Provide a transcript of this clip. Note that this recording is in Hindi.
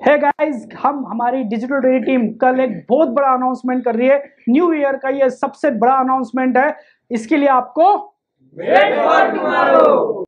है गाइस, हम हमारी डिजिटल डेली टीम कल एक बहुत बड़ा अनाउंसमेंट कर रही है। न्यू ईयर का ये सबसे बड़ा अनाउंसमेंट है, इसके लिए आपको वेट फॉर टुमारो।